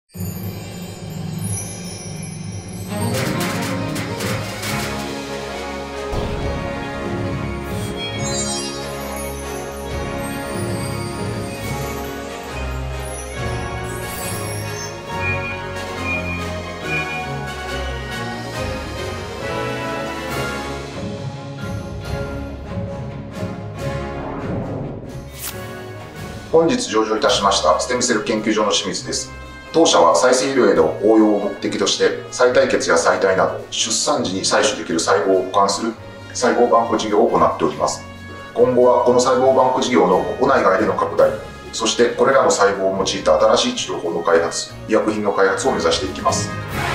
本日上場いたしましたステムセル研究所の清水です。当社は再生医療への応用を目的として再体血や再体など出産時に採取できる細胞を保管する細胞バンク事業を行っております。今後はこの細胞バンク事業の国内外での拡大、そしてこれらの細胞を用いた新しい治療法の開発、医薬品の開発を目指していきます。